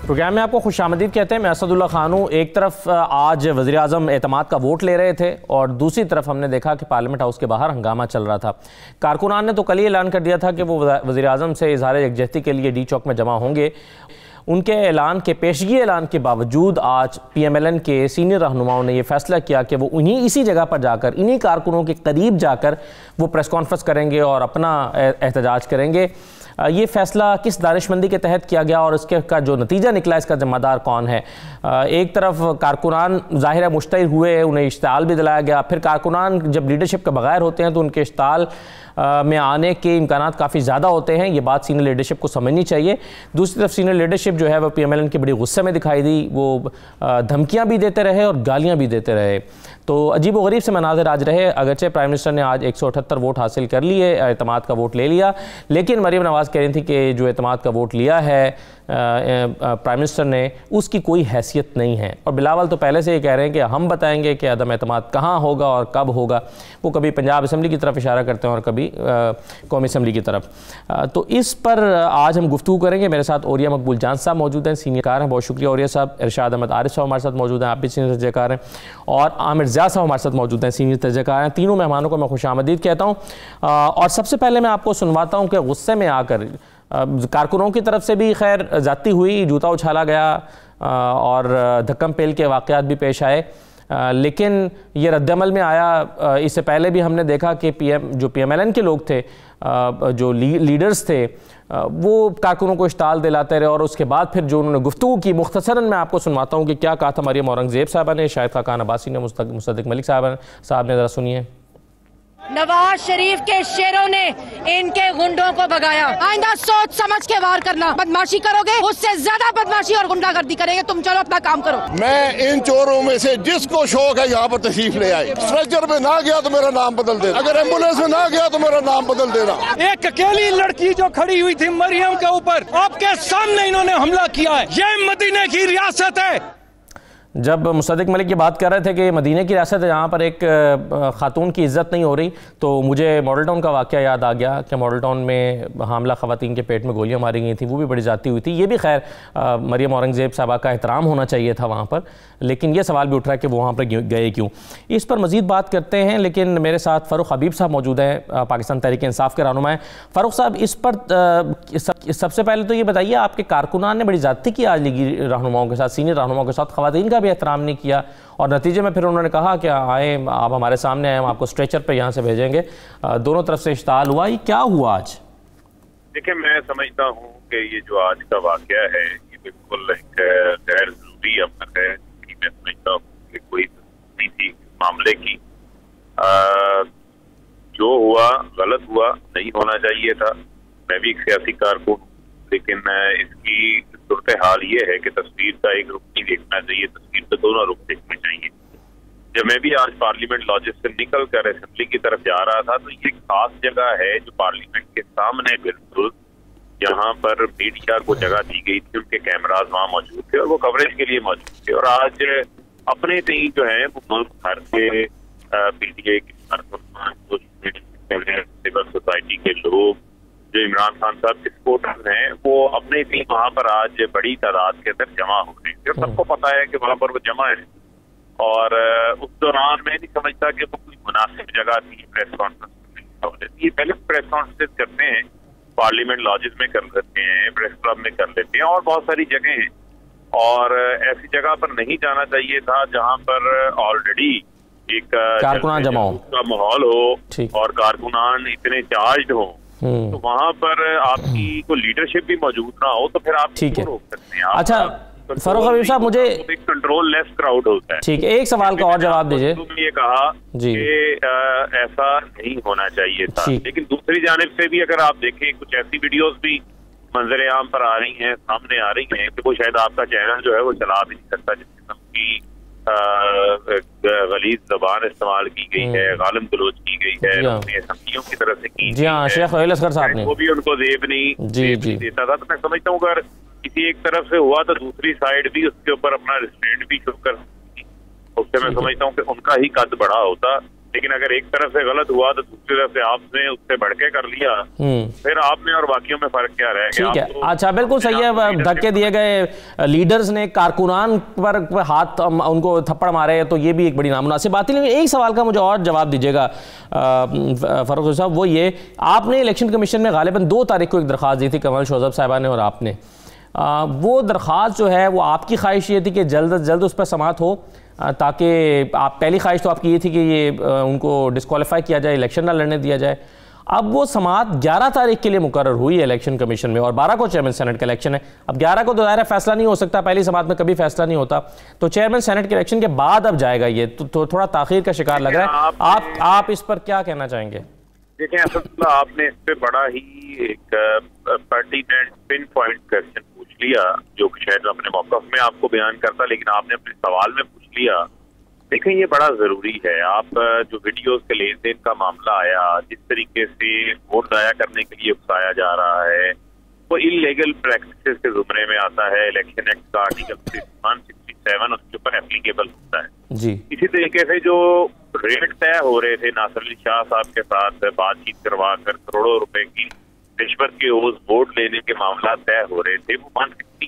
Programme में आपको खुशामदीद कहते हैं। मैं असदुल्ला खान हूँ। एक तरफ आज वज़ीर आज़म एतमाद का वोट ले रहे थे और दूसरी तरफ हमने देखा कि पार्लियामेंट हाउस के बाहर हंगामा चल रहा था। कारकुनान ने तो कल ही ऐलान कर दिया था कि वो वज़ीर आज़म से इज़हार यकजहती के लिए डी चौक में जमा होंगे। उनके ऐलान के पेशगी ऐलान के बावजूद आज PMLN के सीनियर रहनुमाओं ने यह फैसला किया कि वो इसी जगह पर जाकर, इन्हीं कारकुनों के करीब जाकर वो प्रेस कॉन्फ्रेंस करेंगे और अपना एहतजाज करेंगे। ये फ़ैसला किस दानिशमंदी के तहत किया गया और इसके का जो नतीजा निकला, इसका ज़िम्मेदार कौन है? एक तरफ कारकुनान ज़ाहिर है मुश्तइल हुए, उन्हें इश्ताल भी दिलाया गया। फिर कारकुनान जब लीडरशिप के बगैर होते हैं तो उनके इश्ताल में आने के इम्कानात काफ़ी ज़्यादा होते हैं। ये बात सीनियर लीडरशिप को समझनी चाहिए। दूसरी तरफ सीनियर लीडरशिप जो है वो PMLN के बड़ी गुस्से में दिखाई दी। वो धमकियाँ भी देते रहे और गालियाँ भी देते रहे। तो अजीब व गरीब से मनाज़िर आज रहे। अगरचे प्राइम मिनिस्टर ने आज 178 वोट हासिल कर लिए, एतमाद का वोट ले लिया, लेकिन मरीम नवाज़ कह रही थी कि जो एतमाद का वोट लिया है प्राइम मिनिस्टर ने, उसकी कोई हैसियत नहीं है। और बिलावल तो पहले से ये कह रहे हैं कि हम बताएंगे कि अदम एतमाद कहाँ होगा और कब होगा। वो कभी पंजाब असम्बली की तरफ इशारा करते हैं और कभी कौमी असम्बली की तरफ। तो इस पर आज हम गुफ्तगू करेंगे। मेरे साथ ओरिया मकबूल जान साहब मौजूद हैं, सीनियर कार हैं। बहुत शुक्रिया ओरिया साहब। इरशाद अहमद आरिफ साहब हमारे साथ मौजूद हैं, आप भी सीनियर तजज़ियाकार हैं। और आमिर ज़ियाद साहब हमारे साथ मौजूद हैं, सीनियर तजज़ियाकार हैं। तीनों मेहमानों को मैं खुशामदीद कहता हूँ। और सबसे पहले मैं आपको सुनवाता हूँ कि गुस्से में आकर कारकुनों की तरफ से भी खैर ज़्यादती हुई, जूता उछाला गया और धक्कम पेल के वाक़यात भी पेश आए, लेकिन ये रद्दअमल में आया। इससे पहले भी हमने देखा कि जो PMLN के लोग थे, जो लीडर्स थे, वो कारकुनों को इश्ताल दिलाते रहे। और उसके बाद फिर जो उन्होंने गुफ्तगू की, मुख्तसरन मैं आपको सुनवाता हूँ कि क्या कहा था मरियम औरंगज़ेब साहबा ने, शाहिद खाकान अब्बासी ने, मुसद्दिक मलिक साहब ने। ज़रा सुनिए। नवाज शरीफ के शेरों ने इनके गुंडों को भगाया। आइंदा सोच समझ के वार करना। बदमाशी करोगे उससे ज्यादा बदमाशी और गुंडागर्दी करेंगे। तुम चलो अपना काम करो। मैं इन चोरों में से जिसको शौक है यहाँ पर तशरीफ ले आए। स्ट्रेचर में ना गया तो मेरा नाम बदल देना, अगर एम्बुलेंस में ना गया तो मेरा नाम बदल देना। एक अकेली लड़की जो खड़ी हुई थी मरियम के ऊपर, आपके सामने इन्होंने हमला किया है। ये मदीने की रियासत है। जब मुसद्दिक मलिक की बात कर रहे थे कि मदीने की रियासत है जहाँ पर एक खातून की इज़्ज़त नहीं हो रही, तो मुझे मॉडल टाउन का वाक़या याद आ गया कि मॉडल टाउन में हामला ख़वातीन के पेट में गोलियाँ मारी गई थी। वो भी बड़ी ज़्यादती हुई थी। ये भी खैर मरियम औरंगज़ेब साहबा का एहतराम होना चाहिए था वहाँ पर, लेकिन ये सवाल भी उठ रहा है कि वो वहाँ पर गए क्यों। इस पर मज़ीद बात करते हैं, लेकिन मेरे साथ फ़ारूक हबीब साहब मौजूद हैं, पाकिस्तान तहरीक इंसाफ के रहनुमा हैं। फ़ारूक साहब, इस पर सबसे पहले तो ये बताइए, आपके कारकुनान ने बड़ी ज़्यादती की आज लीगी रहनुमाओं के साथ, सीनियर रहनुमाओं के साथ, ख़वातीन का भी एहतराम नहीं किया और नतीजे में फिर उन्होंने कहा कि आए, आप हमारे सामने आए, हम आपको स्ट्रेचर पर यहाँ से भेजेंगे। दोनों तरफ से इश्ताल हुआ। ये क्या हुआ आज? देखिए, मैं समझता हूँ कि ये जो आज का वाक़या है ये बिल्कुल एक गैर ज़रूरी अमल है। मैं समझता हूँ कि कोई नहीं थी मामले की। जो हुआ गलत हुआ, नहीं होना चाहिए था। मैं भी एक सियासी कारकुन, लेकिन इसकी सूरत हाल ये है कि तस्वीर का एक रुख नहीं देखना चाहिए, तस्वीर के दोनों रुख देखने चाहिए। जब मैं भी आज पार्लियामेंट लॉजिस से निकल कर असेंबली की तरफ जा रहा था, तो ये खास जगह है जो पार्लियामेंट के सामने, बिल्कुल यहाँ पर मीडिया को जगह दी गई थी, उनके कैमराज वहाँ मौजूद थे और वो कवरेज के लिए मौजूद थे। और आज अपने ही जो है वो मुल्क भर के PTA के सिविल सोसाइटी के लोग, जो इमरान खान साहब के सपोर्टर्स हैं, वो अपने भी वहाँ पर आज बड़ी तादाद के अंदर जमा हो रहे थे। सबको पता है कि वहाँ पर वो जमा है और उस दौरान मैं नहीं समझता कि वो कोई मुनासिब जगह थी प्रेस कॉन्फ्रेंस। ये पहले प्रेस कॉन्फ्रेंस करते हैं, पार्लियामेंट लॉजेस में कर लेते हैं, प्रेस क्लब में कर लेते हैं और बहुत सारी जगह हैं। और ऐसी जगह पर नहीं जाना चाहिए था जहाँ पर ऑलरेडी एक कारकुनान जमा हो का माहौल हो और कारकुनान इतने चार्ज हो। तो वहाँ पर आपकी कोई लीडरशिप भी मौजूद ना हो तो फिर आप क्यों रोक सकते हैं? अच्छा फ़ारूक हबीब साहब, मुझे कंट्रोल लेस क्राउड होता है। ठीक है, एक सवाल का और जवाब दीजिए। तुमने ये कहा कि ऐसा नहीं होना चाहिए था, लेकिन दूसरी जानिब से भी अगर आप देखें, कुछ ऐसी वीडियोस भी मंजर आम पर आ रही हैं, सामने आ रही हैं कि वो शायद आपका चैनल जो है वो चला भी नहीं सकता, जिस किस्म की गलीज जबान इस्तेमाल की गई है, गालिम गलोच की गई है, अपनी असम्बलियों की तरफ से की। जी हाँ, शेख वहील असगर साहब ने, वो भी उनको जेब नहीं देता था। तो मैं समझता हूँ अगर किसी एक तरफ से हुआ तो दूसरी साइड भी उसके ऊपर अपना रिस्ट्रेंट भी शुरू कर सकती। उससे मैं समझता हूँ कि उनका ही कद बड़ा होता लेकिन अगर एक तरफ से गलत हुआ तो दूसरी तरफ से आपने उससे बढ़ के कर लिया, फिर आप में और बाकियों में फर्क क्या रह गया? ठीक है, अच्छा बिल्कुल सही है। धक्के दिए गए लीडर्स ने कारकुनान पर हाथ उनको थप्पड़ मारे, तो ये भी एक बड़ी नामुनासिब बात है। एक सवाल का मुझे और जवाब दीजिएगा फरूख साहब, वो ये, आपने इलेक्शन कमीशन में गालिबन 2 तारीख को एक दरख्वास्त दी थी कमल शोजब साहिबा ने और आपने, वो दरख्वास्त जो है वो आपकी ख्वाहिश ये थी कि जल्द अज जल्द उस पर समाअत हो, ताकि आप पहली ख्वाहिश तो आपकी ये थी कि ये उनको डिस्क्वालीफाई किया जाए, इलेक्शन ना लड़ने दिया जाए। अब वो समाअत 11 तारीख के लिए मुकर्रर हुई है इलेक्शन कमीशन में और 12 को चेयरमैन सेनेट का इलेक्शन है। अब 11 को तो दायरा फैसला नहीं हो सकता, पहली समाअत में कभी फैसला नहीं होता, तो चेयरमैन सेनेट के इलेक्शन के बाद अब जाएगा ये, तो थोड़ा ताखीर का शिकार लग रहा है। आप इस पर क्या कहना चाहेंगे? देखें असदुल्लाह, आपने इस पे बड़ा ही एक पर्टिनेंट पिन पॉइंट क्वेश्चन पूछ लिया, जो शायद अपने मौक़िफ़ में आपको बयान करता, लेकिन आपने अपने सवाल में पूछ लिया। देखें ये बड़ा जरूरी है। आप जो वीडियोस के लेन देन का मामला आया, जिस तरीके से वोट जाया करने के लिए उकसाया जा रहा है, वो इलीगल प्रैक्टिसेस के जुमरे में आता है। इलेक्शन एक्ट का आर्टिकल 167 उसके ऊपर एप्लीकेबल होता है जी। इसी तरीके से जो रेट तय हो रहे थे नासिर अली शाह साहब के साथ बातचीत करवा कर करोड़ों रुपए की रिश्वत के उस वोट लेने के मामला तय हो रहे थे, वो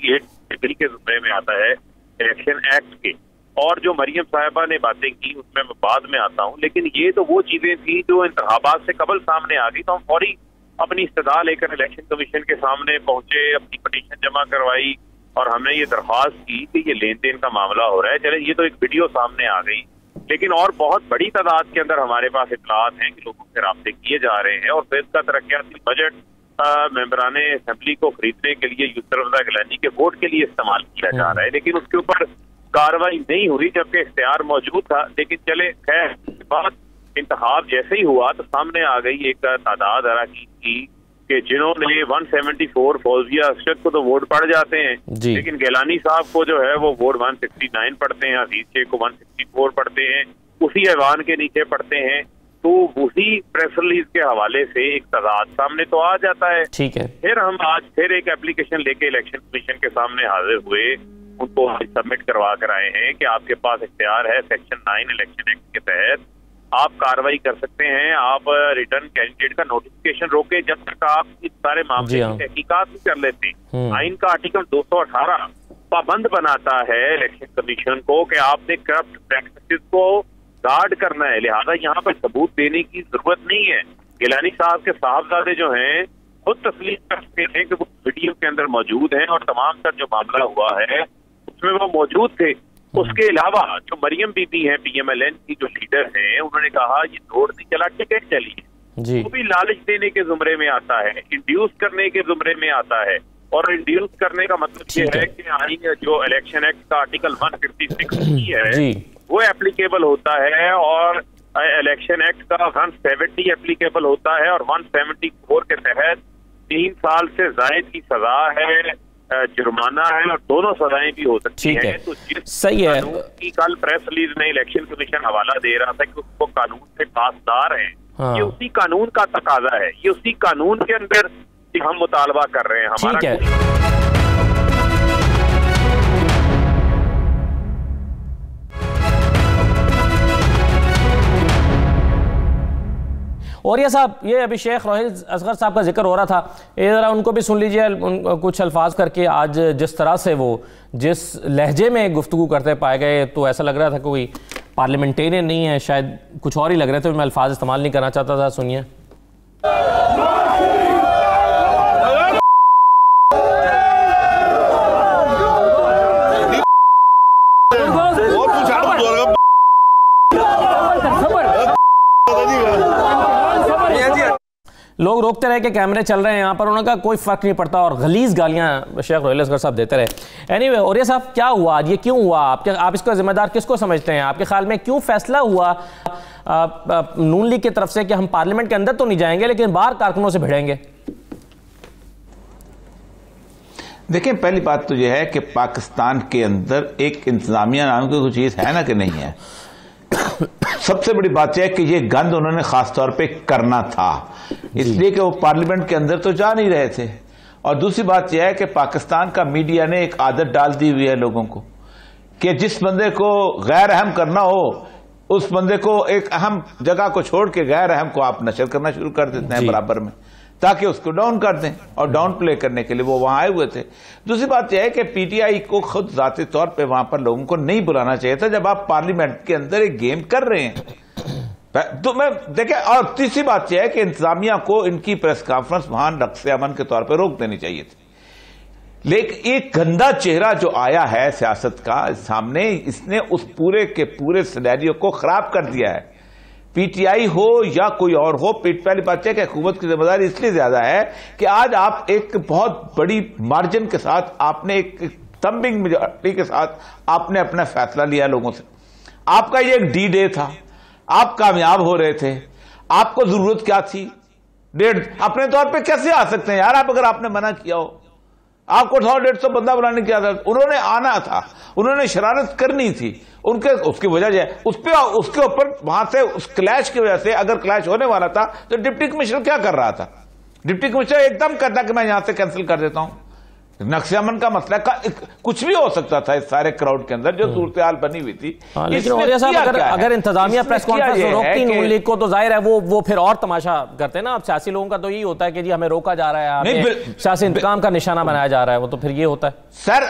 168 के जुमरे में आता है इलेक्शन एक्ट के। और जो मरियम साहिबा ने बातें की उसमें मैं बाद में आता हूँ, लेकिन ये तो वो चीजें थी जो इंतखाबात से कबल सामने आ गई, तो हम फौरी अपनी इस्तदा लेकर इलेक्शन कमीशन के सामने पहुंचे, अपनी पटिशन जमा करवाई और हमने ये दरख्वास्त की कि ये लेन देन का मामला हो रहा है। चले ये तो एक वीडियो सामने आ गई, लेकिन और बहुत बड़ी तादाद के अंदर हमारे पास इतलात हैं कि लोगों से राब्ते किए जा रहे हैं और फिर इसका तरक्याती बजट मेंबरान असेंबली को खरीदने के लिए यूसुफ रज़ा गिलानी के वोट के लिए इस्तेमाल किया जा रहा है, लेकिन उसके ऊपर कार्रवाई नहीं हुई जबकि इख्तियार मौजूद था। लेकिन चले खैर, बाद इंतखाब जैसे ही हुआ तो सामने आ गई एक तादाद अराकीन की कि जिन्होंने 174 फौजिया अरशद को तो वोट पड़ जाते हैं, लेकिन गिलानी साहब को जो है वो वोट 169 पढ़ते हैं, अजीज शेख को 164 पढ़ते हैं, उसी ऐवान के नीचे पढ़ते हैं। तो उसी प्रेस रिलीज के हवाले से एक तादाद सामने तो आ जाता है। ठीक है, फिर हम आज फिर एक एप्लीकेशन लेके इलेक्शन कमीशन के सामने हाजिर हुए, उनको सबमिट करवा कर आए हैं कि आपके पास इख्तियार है सेक्शन 9 इलेक्शन एक्ट के तहत आप कार्रवाई कर सकते हैं, आप रिटर्न कैंडिडेट का नोटिफिकेशन रोके जब तक आप इस सारे मामले की तहकीकात भी कर लेते हैं। आइन का आर्टिकल 218 पाबंद बनाता है इलेक्शन कमीशन को कि आपने करप्ट प्रैक्टिसेस को गार्ड करना है, लिहाजा यहाँ पर सबूत देने की जरूरत नहीं है। गिलानी साहब के साहबजादे जो हैं खुद तस्लीम करते हैं कि वो वीडियो के अंदर मौजूद हैं और तमाम तर जो मामला हुआ है उसमें वो मौजूद थे। उसके अलावा जो मरियम बीबी हैं PMLN की जो लीडर हैं, उन्होंने कहा ये दौड़ नहीं चला, टिकट चली है, वो भी लालच देने के जुमरे में आता है, इंड्यूस करने के जुमरे में आता है। और इंड्यूस करने का मतलब ये है कि आइन जो इलेक्शन एक्ट का आर्टिकल 156 है वो एप्लीकेबल होता है और इलेक्शन एक्ट का 170 एप्लीकेबल होता है और 174 के तहत 3 साल से जायद की सजा है, जुर्माना है और दोनों सजाएं भी हो सकती हैं। तो सही है कि कल प्रेस रिलीज में इलेक्शन कमीशन हवाला दे रहा था कि उसको कानून से पासदार है, ये उसी कानून का तकाजा है, ये उसी कानून के अंदर हम मुतालबा कर रहे हैं। हमारा और ये साहब, ये अभी शेख रोहिल असगर साहब का जिक्र हो रहा था, ये ज़रा उनको भी सुन लीजिए कुछ अल्फाज करके। आज जिस तरह से वो जिस लहजे में गुफ्तगू करते पाए गए तो ऐसा लग रहा था कोई पार्लियामेंटेरियन नहीं है, शायद कुछ और ही लग रहे थे। मैं अल्फाज इस्तेमाल नहीं करना चाहता था, सुनिए। लोग रोकते रहे कि कैमरे चल रहे हैं यहाँ पर, उन्होंने कहा कोई फर्क नहीं पड़ता और गलीज गालियां शेख रोहिल असगर साहब देते रहे। एनीवे, और ये साहब क्या हुआ आज, ये क्यों हुआ? आप इसका जिम्मेदार किसको समझते हैं? आपके ख्याल में क्यों फैसला हुआ नून लीग की तरफ से कि हम पार्लियामेंट के अंदर तो नहीं जाएंगे लेकिन बाहर कारकुनों से भिड़ेंगे? देखें, पहली बात तो यह है कि पाकिस्तान के अंदर एक इंतजामिया नाम की कोई चीज है ना कि नहीं है। सबसे बड़ी बात यह है कि ये गंद उन्होंने खास तौर पे करना था, इसलिए कि वो पार्लियामेंट के अंदर तो जा नहीं रहे थे। और दूसरी बात यह है कि पाकिस्तान का मीडिया ने एक आदत डाल दी हुई है लोगों को कि जिस बंदे को गैर अहम करना हो उस बंदे को एक अहम जगह को छोड़ के गैर अहम को आप नशर करना शुरू कर देते हैं बराबर में, ताकि उसको डाउन कर दें, और डाउन प्ले करने के लिए वो वहां आए हुए थे। दूसरी बात यह है कि पीटीआई को खुद जाती तौर पे वहां पर लोगों को नहीं बुलाना चाहिए था जब आप पार्लियामेंट के अंदर एक गेम कर रहे हैं। तो मैं देखें, और तीसरी बात यह है कि इंतजामिया को इनकी प्रेस कॉन्फ्रेंस वहां रक्स अमन के तौर पर रोक देनी चाहिए थी। लेकिन एक गंदा चेहरा जो आया है सियासत का सामने, इसने उस पूरे के पूरे सिनेरियो को खराब कर दिया है। पीटीआई हो या कोई और हो, पहली बात है कि हुकूमत की जिम्मेदारी इसलिए ज्यादा है कि आज आप एक बहुत बड़ी मार्जिन के साथ, आपने एक थंबिंग मेजॉरिटी के साथ आपने अपना फैसला लिया लोगों से। आपका ये एक डी डे था, आप कामयाब हो रहे थे, आपको जरूरत क्या थी? अपने तौर पे कैसे आ सकते हैं यार आप, अगर आपने मना किया हो? आपको 100-150 बंदा बुलाने की आदत, उन्होंने आना था, उन्होंने शरारत करनी थी, उनके उसकी वजह जो है उसके ऊपर वहां से उस क्लैश की वजह से, अगर क्लैश होने वाला था तो डिप्टी कमिश्नर क्या कर रहा था? डिप्टी कमिश्नर एकदम कहता कि मैं यहां से कैंसिल कर देता हूं। नक्शे अमन का मसला कुछ भी हो सकता था इस सारे क्राउड के अंदर जो सूरत हाल बनी हुई थी। लेकिन अगर इंतजामिया प्रेस कॉन्फ्रेंस रोकती नून लीग को, तो जाहिर है वो फिर और तमाशा करते हैं ना। अब सियासी लोगों का तो यही होता है कि जी हमें रोका जा रहा है, सियासी इंतकाम का निशाना बनाया जा रहा है, वो तो फिर ये होता है।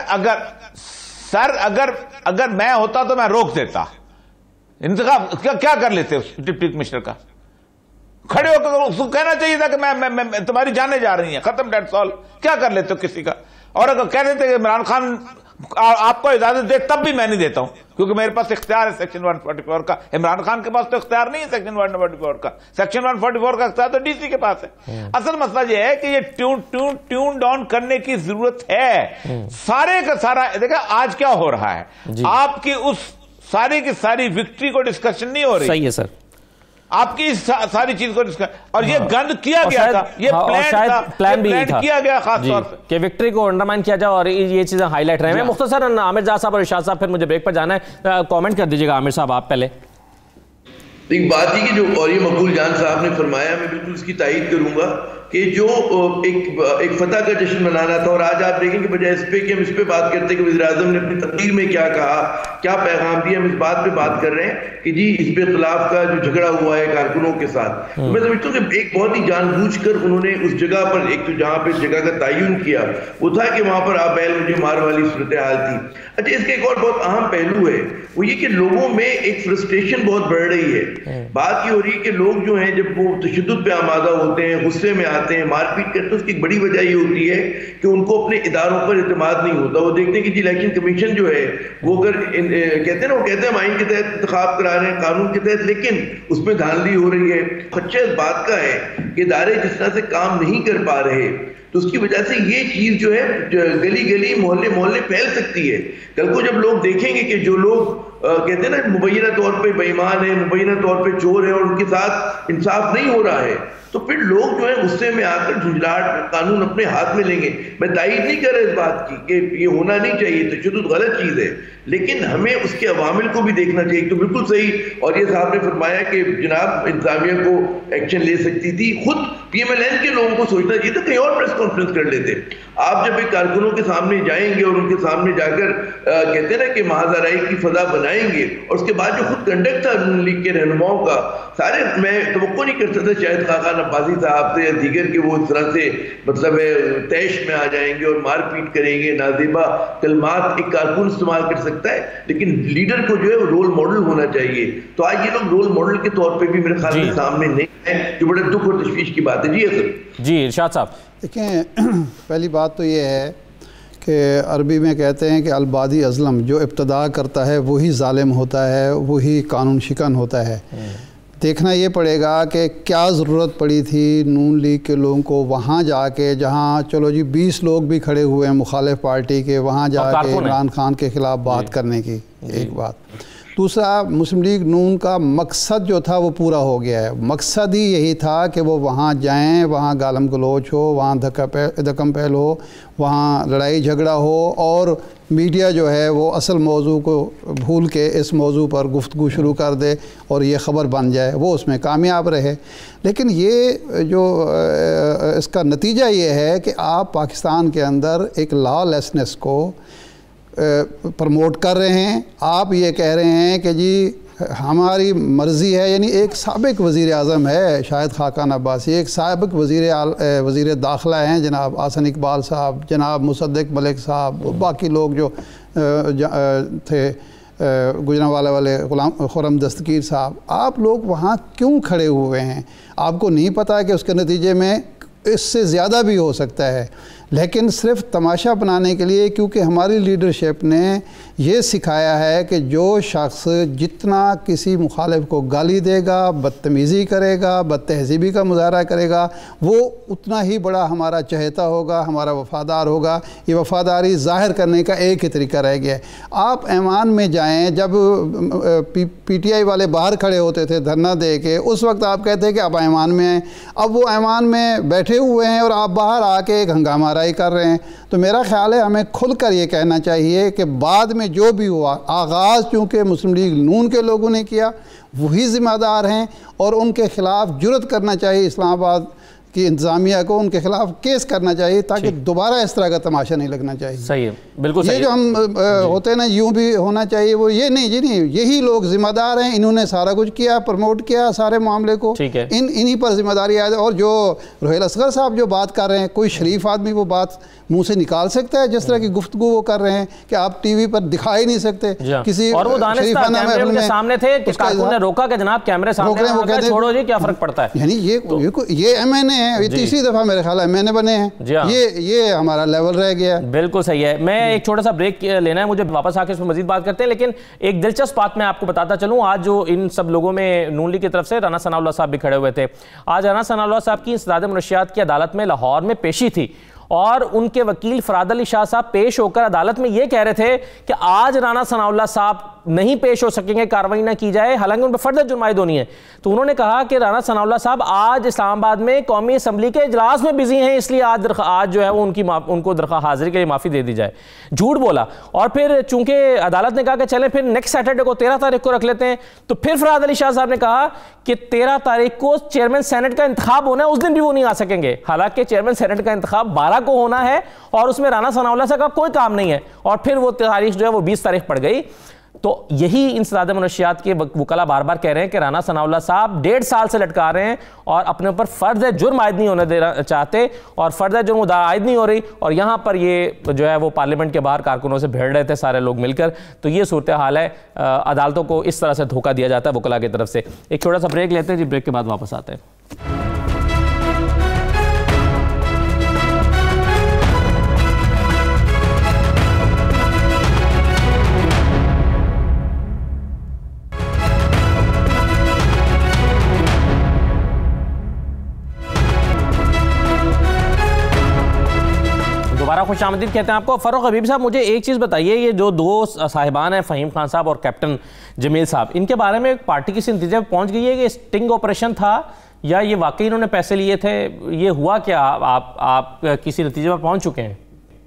सर अगर मैं होता तो मैं रोक देता। इंतकाम क्या कर लेते डिप्टी कमिश्नर का? खड़े होकर उसको कहना चाहिए था कि मैं तुम्हारी जाने जा रही है, खत्म, डेट्स ऑल। क्या कर लेते हो किसी का? और अगर कह देते कि इमरान खान आपको इजाजत दे, तब भी मैं नहीं देता हूं, क्योंकि मेरे पास इख्तियार है सेक्शन 144 का। इमरान खान के पास तो इख्तियार नहीं है सेक्शन 144 का। सेक्शन 144 का इख्तियार तो डीसी के पास है। असल मसला यह है कि ये ट्यून डाउन करने की जरूरत है। सारे का सारा देखा आज क्या हो रहा है, आपकी उस सारी की सारी विक्ट्री को डिस्कशन नहीं हो रही। सही है सर, आपकी सारी चीज को डिस्कस, और ये गंद किया गया था, ये प्लान भी था किया गया खास तौर पे कि विक्ट्री को अंडरमाइन किया जाए, और ये चीजें हाईलाइट रहे हैं। मुख्तसर आमिर जाद साहब और इरशाद साहब, फिर मुझे ब्रेक पर जाना है, कमेंट कर दीजिएगा। आमिर साहब आप पहले। एक बात ही कि जो और ये मकबूल जान साहब ने फरमाया, मैं बिल्कुल इसकी तायीद करूंगा कि जो एक फतह का जश्न मनाना था, और आज आप देखेंगे बजाय इस पे कि हम इस पे बात करते हैं कि वज़ीर-ए-आज़म ने अपनी तकरीर में क्या कहा, क्या पैगाम दिया, हम इस बात पे बात कर रहे हैं कि जी इस पे खिलाफ का जो झगड़ा हुआ है कारकुनों के साथ। तो मैं समझता हूँ कि एक बहुत ही जानबूझकर उन्होंने उस जगह पर, एक तो जहाँ पे जगह का तयन किया वो था कि वहां पर आप बैल मुझे मार वाली सूरत हाल थी। अच्छा, इसका एक और बहुत अहम पहलू है, वो ये कि लोगों में एक फ्रस्ट्रेशन बहुत बढ़ रही है। बात ये हो रही है कि लोग जो हैं जब वो तशद्दुद पे आमादा होते हैं, गुस्से में आते हैं, मारपीट करते हैं, उसकी एक बड़ी वजह ये होती है कि उनको अपने इदारों पर इत्मीनान नहीं होता। वो देखते हैं कि जी इलेक्शन कमीशन जो है वो अगर कहते हैं हम आइन के तहत इंतखाब करा रहे हैं, कानून के तहत, लेकिन उसमें धांधली हो रही है। खदशा इस बात का है कि इदारे जिस तरह से काम नहीं कर पा रहे, तो उसकी वजह से ये चीज जो है गली गली मोहल्ले मोहल्ले फैल सकती है। कल को जब लोग देखेंगे कि जो लोग कहते हैं ना मुबैना तौर पे बेईमान है, मुबैना तौर पे चोर है, और उनके साथ इंसाफ नहीं हो रहा है, तो फिर लोग जो है गुस्से में आकर झुंझलाहट में कानून अपने हाथ में लेंगे। मैं तायीद नहीं कर रहा इस बात की कि ये होना नहीं चाहिए, तशद्दुद गलत चीज है, लेकिन हमें उसके अवामिल को भी देखना चाहिए। तो बिल्कुल सही, और ये साहब ने फरमाया कि जनाब इंतजामिया को एक्शन ले सकती थी, खुद PMLN के लोगों को सोचना चाहिए था, कहीं और प्रेस कॉन्फ्रेंस कर लेते। आप जब एक कारकुनों के सामने जाएंगे और उनके सामने जाकर कहते हैं ना कि महाजराई की फजा बनाएंगे, और उसके बाद जो खुद कंडक्ट था नून लीग के रहनुमाओं का, सारे मैं तवक्को नहीं कर सकता शायद खाकान अब्बासी साहब से या दीगर के वो इस तरह से मतलब तैश में आ जाएंगे और मारपीट करेंगे, नाज़ेबा कलमात एक कारकुन इस्तेमाल कर सकता है, लेकिन लीडर को जो है वो रोल मॉडल होना चाहिए। तो आज ये लोग रोल मॉडल के तौर पे भी मेरे ख्याल में सामने नहीं है, जो बड़ा दुख और तशवीश की बात है। जी सर। जी इरशाद साहब। देखें, पहली बात तो ये है कि अरबी में कहते हैं कि अलबादी अज़लम, जो इब्तदा करता है वही ज़ालिम होता है, वही कानून शिकन होता है। देखना ये पड़ेगा कि क्या ज़रूरत पड़ी थी नून लीग के लोगों को वहाँ जाके, जहाँ चलो जी 20 लोग भी खड़े हुए हैं मुखालिफ पार्टी के, वहाँ जाके इमरान खान के ख़िलाफ़ बात करने की। एक बात। दूसरा, मुस्लिम लीग नून का मकसद जो था वो पूरा हो गया है। मकसद ही यही था कि वो वहाँ जाएं, वहाँ गालम गलोच हो, वहाँ धक्कम पहल हो, वहाँ लड़ाई झगड़ा हो, और मीडिया जो है वो असल मौजू को भूल के इस मौजू पर गुफ्तगू शुरू कर दे और ये ख़बर बन जाए, वो उसमें कामयाब रहे। लेकिन ये जो इसका नतीजा ये है कि आप पाकिस्तान के अंदर एक लॉलेसनेस को प्रमोट कर रहे हैं। आप ये कह रहे हैं कि जी हमारी मर्ज़ी है, यानी एक साबिक वज़ीर आज़म है शाहिद खाकान अब्बासी, एक साबिक वज़ीर दाखिला हैं जनाब आसन इकबाल साहब, जनाब मुसद्दिक मलिक साहब, बाकी लोग जो थे गुजरांवाला वाले खुरम दस्तगीर साहब, आप लोग वहाँ क्यों खड़े हुए हैं? आपको नहीं पता है कि उसके नतीजे में इससे ज़्यादा भी हो सकता है, लेकिन सिर्फ तमाशा बनाने के लिए, क्योंकि हमारी लीडरशिप ने ये सिखाया है कि जो शख्स जितना किसी मुखालिफ को गाली देगा, बदतमीज़ी करेगा, बदतहज़ीबी का मुजाहरा करेगा, वो उतना ही बड़ा हमारा चहेता होगा, हमारा वफ़ादार होगा। ये वफ़ादारी ज़ाहिर करने का एक ही तरीका रह गया है। आप ऐवान में जाएँ, जब PTI वाले बाहर खड़े होते थे धरना दे के, उस वक्त आप कहते हैं कि आप ऐवान में हैं, अब वो ऐवान में बैठे हुए हैं और आप बाहर आके एक हंगामा कर रहे हैं। तो मेरा ख्याल है हमें खुलकर ये कहना चाहिए कि बाद में जो भी हुआ, आगाज़ चूँकि मुस्लिम लीग नून के लोगों ने किया, वही ज़िम्मेदार हैं और उनके ख़िलाफ़ जुर्रत करना चाहिए, इस्लामाबाद की इंतज़ामिया को उनके खिलाफ केस करना चाहिए ताकि दोबारा इस तरह का तमाशा नहीं लगना चाहिए। सही है, बिल्कुल सही। ये जो हम होते हैं ना, यूँ भी होना चाहिए, वो ये नहीं जी, नहीं, यही लोग जिम्मेदार हैं, इन्होंने सारा कुछ किया, प्रमोट किया सारे मामले को, इन्हीं पर जिम्मेदारी आए। और जो रोहेल असगर साहब जो बात कर रहे हैं, कोई शरीफ आदमी वो बात मुंह से निकाल सकता है? जिस तरह की गुफ्तगू वो कर रहे हैं कि आप टीवी पर दिखा ही नहीं सकते किसी, और वो दानिस्तान कैमरे के सामने थे, कारकुन ने रोका कि जनाब कैमरे सामने हैं, वो कहते हैं छोड़ो जी, क्या फर्क पड़ता है। यानी ये MNA है, तीसरी दफा मेरे ख्याल MNA बने हैं, ये हमारा लेवल रह गया। बिल्कुल सही है। मैं एक छोटा सा ब्रेक लेना है मुझे, वापस आके इस पर मजीद बात करते हैं, लेकिन एक दिलचस्प बात मैं आपको बताता चलूं। आज जो इन सब लोगों में नून लीग की तरफ से राना सनाउल्लाह साहब भी खड़े हुए थे। आज राना सनाउल्लाह साहब की इंसदाद मुनशियात की अदालत में लाहौर में पेशी थी और उनके वकील फराद अली शाह साहब पेश होकर अदालत में यह कह रहे थे कि आज राना सनाउल्लाह साहब नहीं पेश हो सकेंगे, कार्रवाई ना की जाए, हालांकि उन पर फर्दर जुर्माइद होनी है। तो उन्होंने कहा कि राना सनाउल्लाह साहब आज इस्लामाबाद में कौमी असम्बली के इजलास में बिजी हैं, इसलिए आज जो है वो उनको दरख्वास्त हाजिरी के लिए माफ़ी दे दी जाए। झूठ बोला। और फिर चूंकि अदालत ने कहा कि चलें फिर नेक्स्ट सैटरडे को 13 तारीख को रख लेते हैं, तो फिर फराद अली शाह साहब ने कहा कि 13 तारीख को चेयरमैन सेनेट का इंतखाब होना है, उस दिन भी वो नहीं आ सकेंगे। हालांकि चेयरमैन सेनेट का इंतखाब 12 को होना है और उसमें राना सनाउल्लाह साहब का कोई काम नहीं है। और फिर वो तारीख जो है वो 20 तारीख पड़ गई। तो यही इंसदाद मुनशियात के वकला बार बार कह रहे हैं कि राना सनाउल्लाह साहब 1.5 साल से लटका रहे हैं और अपने ऊपर फर्ज जुर्म आयद नहीं होने देना चाहते, और फर्ज जुर्म आयद नहीं हो रही, और यहाँ पर ये जो है वो पार्लियामेंट के बाहर कारकुनों से भिड़ रहे थे सारे लोग मिलकर। तो ये सूरत हाल है, अदालतों को इस तरह से धोखा दिया जाता है वकला की तरफ से। एक छोटा सा ब्रेक लेते हैं जी, ब्रेक के बाद वापस आते हैं। खुशामदीद कहते हैं आपको। फ़ारूक हबीब साहब, मुझे एक चीज़ बताइए, ये जो दो साहिबान हैं, फ़हीम खान साहब और कैप्टन जमील साहब, इनके बारे में पार्टी किसी नतीजे पर पहुंच गई है कि स्टिंग ऑपरेशन था या ये वाकई इन्होंने पैसे लिए थे? ये हुआ क्या? आप किसी नतीजे पर पहुंच चुके हैं?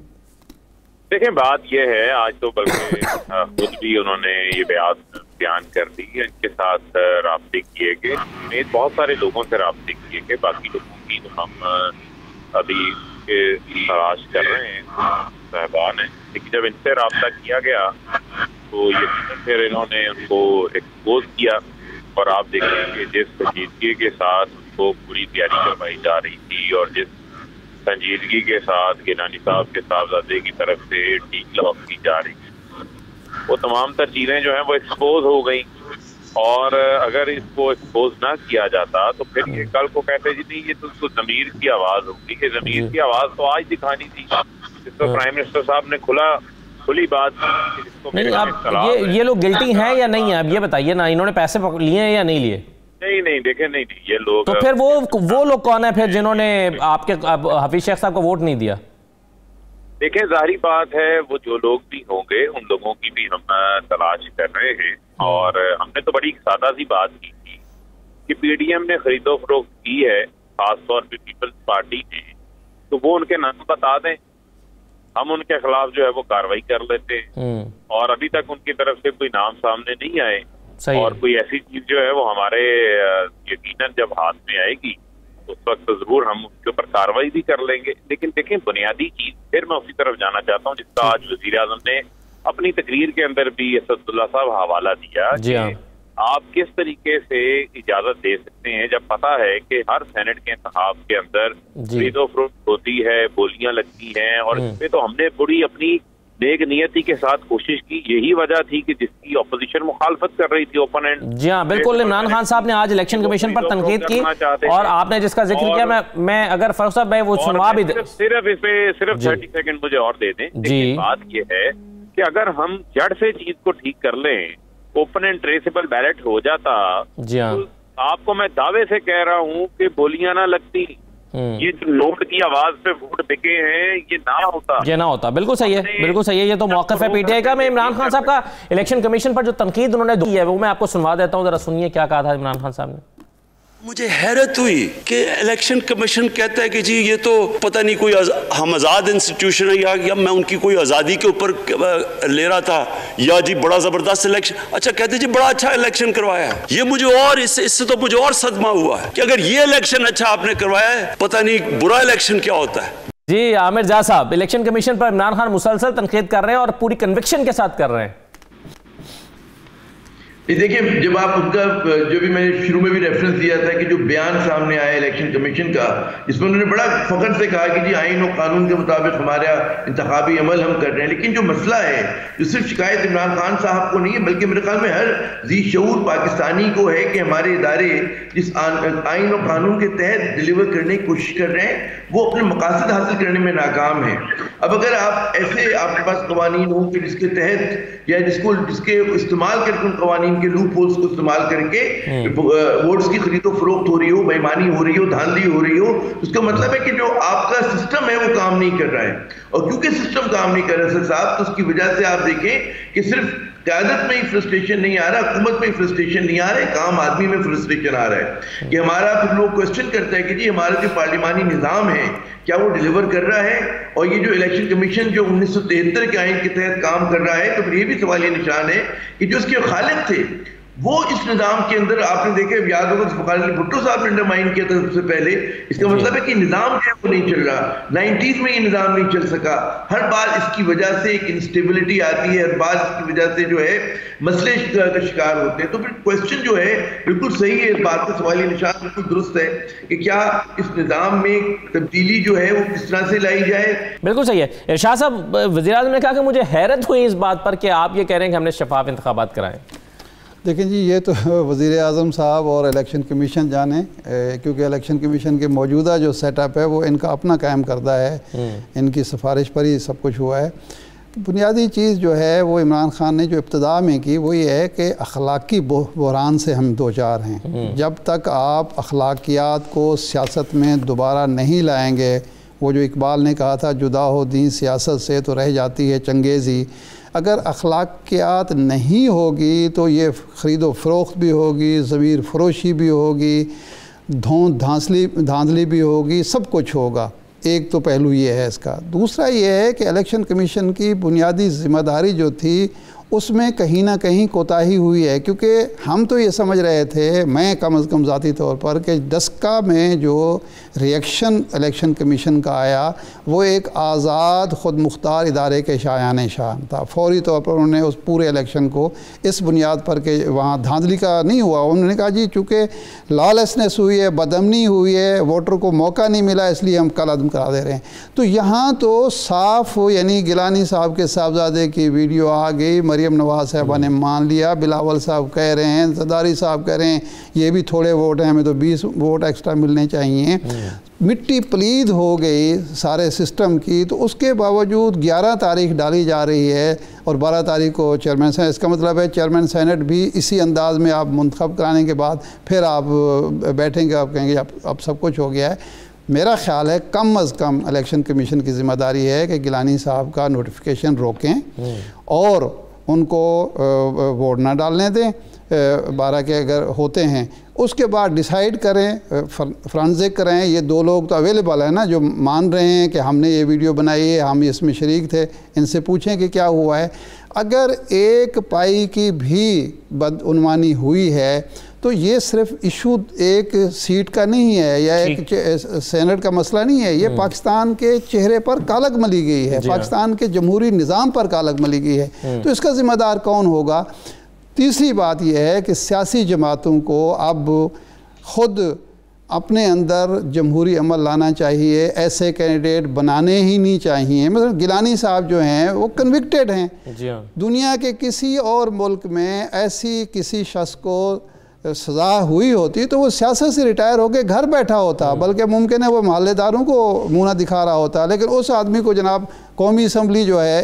देखें, बात ये है, आज तो बल्कि खुद भी उन्होंने ये बयान कर दी, इनके साथ राब्ते किए गए, बहुत सारे लोगों से राब्ते किए गए, बाकी लोगों की तो हम अभी तलाश कर रहे हैं, साहबान है। लेकिन जब इनसे राब्ता किया गया तो यकीनन फिर इन्होंने उनको एक्सपोज किया, और आप देखें कि जिस संजीदगी के साथ उनको पूरी तैयारी करवाई जा रही थी और जिस संजीदगी के साथ गिलानी साहब के साहबजादे की तरफ से टीक लॉक की जा रही थी, वो तमाम तर चीज़ें जो हैं वो एक्सपोज हो गई। और अगर इसको एक्सपोज ना किया जाता तो फिर ये कल को कहते जी नहीं, ये तो ज़मीर की आवाज़ होगी, कि ज़मीर की आवाज़ तो आज दिखानी थी, जिसको प्राइम मिनिस्टर साहब ने खुली बात नहीं। आप ये लोग गिल्टी हैं या नहीं है, अब ये बताइए ना, इन्होंने पैसे लिए हैं या नहीं लिए? नहीं, देखे नहीं, ये लोग। तो फिर वो लोग कौन है फिर जिन्होंने आपके हफीज शेख साहब को वोट नहीं दिया? देखें, जाहिर बात है वो जो लोग भी होंगे उन लोगों की भी हम तलाश कर रहे हैं। और हमने तो बड़ी सादा सी बात की थी कि PDM ने खरीदो फरोख्त की है, खासतौर पर पीपल्स पार्टी ने, तो वो उनके नाम बता दें, हम उनके खिलाफ जो है वो कार्रवाई कर लेते हैं। और अभी तक उनकी तरफ से कोई नाम सामने नहीं आए, और कोई ऐसी चीज जो है वो हमारे यकीनन जब हाथ में आएगी उस वक्त जरूर हम उसके ऊपर कार्रवाई भी कर लेंगे। लेकिन देखें, बुनियादी चीज फिर मैं उसी तरफ जाना चाहता हूँ जिसका आज वजीर आजम ने अपनी तकरीर के अंदर भी असदुल्ला साहब हवाला दिया कि आप किस तरीके से इजाजत दे सकते हैं जब पता है कि हर सेनेट के इंतखाब के अंदर खरीदो फरोख्त होती है, बोलियां लगती हैं, और इसमें तो हमने बड़ी अपनी नेक नियति के साथ कोशिश की। यही वजह थी कि जिसकी ऑपोजिशन मुखालफत कर रही थी, ओपोनेंट। जी हाँ, बिल्कुल। इमरान खान साहब ने आज इलेक्शन कमीशन पर तनकीद की, और आपने जिसका जिक्र किया, मैं अगर फरूख साहब भाई वो सुनवा भी सिर्फ इस पे 30 सेकंड मुझे और दे दें। जी, बात ये है कि अगर हम जड़ से चीज को ठीक कर लें, ओपन एंड ट्रेसेबल बैलेट हो जाता, जी हाँ, तो आपको मैं दावे से कह रहा हूं कि बोलियां ना लगती, ये जो नोट की आवाज पे वोट बिके हैं, ये ना होता। बिल्कुल सही है, बिल्कुल सही है। ये तो मौक़िफ़ है पीटीआई का। मैं इमरान खान साहब का इलेक्शन कमीशन पर जो तनकीद उन्होंने दी है वो मैं आपको सुनवा देता हूँ, जरा सुनिए क्या कहा था इमरान खान साहब ने। मुझे हैरत हुई कि इलेक्शन कमीशन कहता है कि जी ये तो पता नहीं कोई हम आज़ाद इंस्टीट्यूशन है, या मैं उनकी कोई आज़ादी के ऊपर ले रहा था, या जी बड़ा ज़बरदस्त इलेक्शन। अच्छा, कहते जी बड़ा अच्छा इलेक्शन करवाया है। ये मुझे और इससे तो मुझे और सदमा हुआ है कि अगर ये इलेक्शन अच्छा आपने करवाया है, पता नहीं बुरा इलेक्शन क्या होता है। जी, आमिर जा साहब, इलेक्शन कमीशन पर इमरान खान मुसलसल तनकीद कर रहे हैं और पूरी कन्विक्शन के साथ कर रहे हैं। देखिए, जब आप उनका जो भी मैंने शुरू में भी रेफरेंस दिया था कि जो बयान सामने आया इलेक्शन कमीशन का, जिसमें उन्होंने बड़ा फख्र से कहा कि जी आइन और कानून के मुताबिक हमारा इंतखाबी अमल हम कर रहे हैं, लेकिन जो मसला है जो सिर्फ शिकायत इमरान खान साहब को नहीं है, बल्कि मेरे ख्याल में हर जी शऊर पाकिस्तानी को है कि हमारे इदारे जिस आइन और कानून के तहत डिलीवर करने की कोशिश कर रहे हैं वो अपने मकासद हासिल करने में नाकाम है। अब अगर आप ऐसे आपके पास कवानीन हो कि जिसके तहत या जिसके इस्तेमाल करके उन कवानीन के लूप होल्स को इस्तेमाल करके वोट्स की खरीदो फरोख्त हो रही हो, बेईमानी हो रही हो, धांधली हो रही हो, उसका मतलब है कि जो आपका सिस्टम है वो काम नहीं कर रहा है। और क्योंकि सिस्टम काम नहीं कर रहा है साहब, तो उसकी वजह से आप देखें कि सिर्फ क़यादत में ही फ्रस्ट्रेशन नहीं आ रहा, हुकूमत में ही फ्रस्ट्रेशन नहीं आ रहा है, काम आदमी में फ्रस्ट्रेशन आ रहा है कि हमारा, फिर लोग क्वेश्चन करते हैं कि जी हमारा जो पार्लिमानी निज़ाम है क्या वो डिलीवर कर रहा है, और ये जो इलेक्शन कमीशन जो 1973 के आइन के तहत काम कर रहा है, तो फिर ये भी सवाल ये निशान है कि जो उसके खालिद थे वो इस निज़ाम के अंदर आपने देखे, याद होगा ज़ुल्फ़िकार अली भुट्टो साहब ने अंडरमाइन किया था सबसे पहले। इसका मतलब है कि निज़ाम जो है वो नहीं चल रहा, 90s में ये निज़ाम नहीं चल सका। हर बार इसकी वजह से एक इंस्टेबिलिटी आती है, हर बार इसकी वजह से जो है मसले का शिकार होते हैं। तो फिर क्वेश्चन जो है बिल्कुल सही है, इस बात का सवाली निशान बिल्कुल दुरुस्त है कि क्या इस निज़ाम में तब्दीली जो है वो किस तरह से लाई जाए। बिल्कुल सही है। इरशाद साहब, वज़ीर-ए-आज़म ने कहा कि मुझे हैरत हुई इस बात पर कि आप ये कह रहे हैं कि हमने शफाफ इंतखाबात कराए। देखें जी, ये तो वज़ीर-ए-आज़म साहब और इलेक्शन कमीशन जाने, क्योंकि इलेक्शन कमीशन के मौजूदा जो सेटअप है वो इनका अपना कायम करदा है, इनकी सिफारिश पर ही सब कुछ हुआ है। बुनियादी चीज़ जो है वो इमरान खान ने जो इब्तिदा में की वो ये है कि अखलाकी बहरान से हम दो चार हैं। जब तक आप अखलाकियात को सियासत में दोबारा नहीं लाएंगे, वो जो इकबाल ने कहा था जुदा हो दीन सियासत से तो रह जाती है चंगेज़ी, अगर अखलाकियात नहीं होगी तो ये ख़रीदो फ़रोख्त भी होगी, ज़मीर फ़रोशी भी होगी, धांधली भी होगी, सब कुछ होगा। एक तो पहलू ये है इसका। दूसरा ये है कि इलेक्शन कमीशन की बुनियादी ज़िम्मेदारी जो थी उसमें कहीं ना कहीं कोताही हुई है, क्योंकि हम तो ये समझ रहे थे, मैं कम अज़ कम ज़ाती तौर पर, कि डस्का में जो रिएक्शन इलेक्शन कमीशन का आया वो एक आज़ाद ख़ुद मुख्तार इदारे के शायान शान था। फौरी तौर पर उन्होंने उस पूरे इलेक्शन को इस बुनियाद पर कि वहाँ धांधली का नहीं हुआ, उन्होंने कहा जी चूँकि लॉलेसनेस हुई है, बदअमनी हुई है, वोटर को मौका नहीं मिला, इसलिए हम कल अदम करा दे रहे हैं। तो यहाँ तो साफ़, यानी गिलानी साहब के साहबजादे की वीडियो आ गई, मरियम नवाज साहबा ने मान लिया, बिलावल साहब कह रहे हैं, ज़रदारी साहब कह रहे हैं ये भी थोड़े वोट हैं, हमें तो 20 वोट एक्स्ट्रा मिलने चाहिए। मिट्टी पलीद हो गई सारे सिस्टम की। तो उसके बावजूद 11 तारीख डाली जा रही है और 12 तारीख को चेयरमैन सेनेट, इसका मतलब है चेयरमैन सेनेट भी इसी अंदाज़ में आप मुंतखब कराने के बाद फिर आप बैठेंगे, आप कहेंगे अब सब कुछ हो गया है। मेरा ख़्याल है कम अज़ कम इलेक्शन कमीशन की ज़िम्मेदारी है कि गिलानी साहब का नोटिफिकेशन रोकें और उनको वोट ना डालने दें, 12 के अगर होते हैं, उसके बाद डिसाइड करें, फ्रांजिक करें। ये दो लोग तो अवेलेबल है ना जो मान रहे हैं कि हमने ये वीडियो बनाई है, हम इसमें शरीक थे, इनसे पूछें कि क्या हुआ है। अगर एक पाई की भी बदउनवानी हुई है तो ये सिर्फ इशू एक सीट का नहीं है या एक सेनेट का मसला नहीं है, ये पाकिस्तान के चेहरे पर कालक मली गई है, पाकिस्तान के जमहूरी निज़ाम पर कालक मली गई है। तो इसका ज़िम्मेदार कौन होगा? तीसरी बात यह है कि सियासी जमातों को अब ख़ुद अपने अंदर जमहूरी अमल लाना चाहिए, ऐसे कैंडिडेट बनाने ही नहीं चाहिए। मतलब गिलानी साहब जो हैं वो कन्विक्टेड हैं। जी हाँ। दुनिया के किसी और मुल्क में ऐसी किसी शख्स को सज़ा हुई होती तो वो सियासत से रिटायर होकर घर बैठा होता, बल्कि मुमकिन है वो मोहल्लेदारों को मुँह ना दिखा रहा होता। लेकिन उस आदमी को जनाब कौमी असम्बली जो है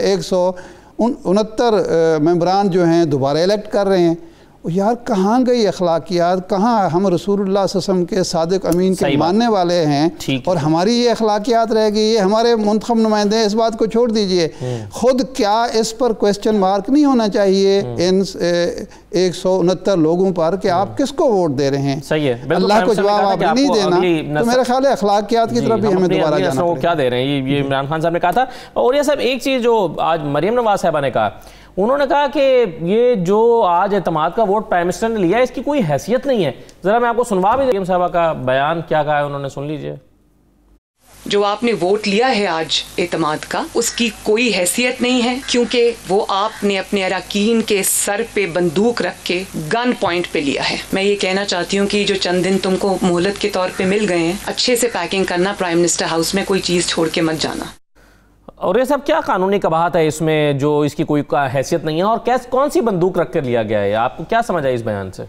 169 मेंबरान जो हैं दोबारा इलेक्ट कर रहे हैं। यार कहाँ गई अखलाकियात, कहाँ हम रसूलुल्लाह सल्लल्लाहु अलैहि वसल्लम के सादिक अमीन के मानने वाले हैं और हमारी ये अखलाकियात रह गई। ये हमारे मुंतखब नुमाइंदे हैं, इस बात को छोड़ दीजिए। खुद क्या इस पर क्वेश्चन मार्क नहीं होना चाहिए इन 169 लोगों पर कि आप किसको वोट दे रहे हैं? सही है, अल्लाह को जवाब आप नहीं देना, तो मेरा ख्याल है अखलाकियात की तरफ भी हमें दोबारा जाना पड़ेगा। क्या दे रहे हैं ये इमरान खान साहब ने कहा था। और ये सब एक चीज़ जो आज मरियम नवाज साहबा ने कहा, उन्होंने कहा कि ये जो आज एतमाद का वोट प्राइम मिनिस्टर ने लिया है इसकी कोई हैसियत नहीं है। जरा मैं आपको सुनवा भी मरियम साहबा का बयान क्या कहा है उन्होंने, सुन लीजिए। जो आपने वोट लिया है आज एतमाद का, उसकी कोई हैसियत नहीं है, क्योंकि वो आपने अपने अरकान के सर पे बंदूक रख के गन पॉइंट पे लिया है। मैं ये कहना चाहती हूँ कि जो चंद दिन तुमको मोहलत के तौर पे मिल गए हैं, अच्छे से पैकिंग करना, प्राइम मिनिस्टर हाउस में कोई चीज़ छोड़ के मत जाना। और ये सब क्या कानूनी कबाहत है इसमें जो इसकी कोई हैसियत नहीं है, और कैसे कौन सी बंदूक रख कर लिया गया है? आपको क्या समझ आया इस बयान से?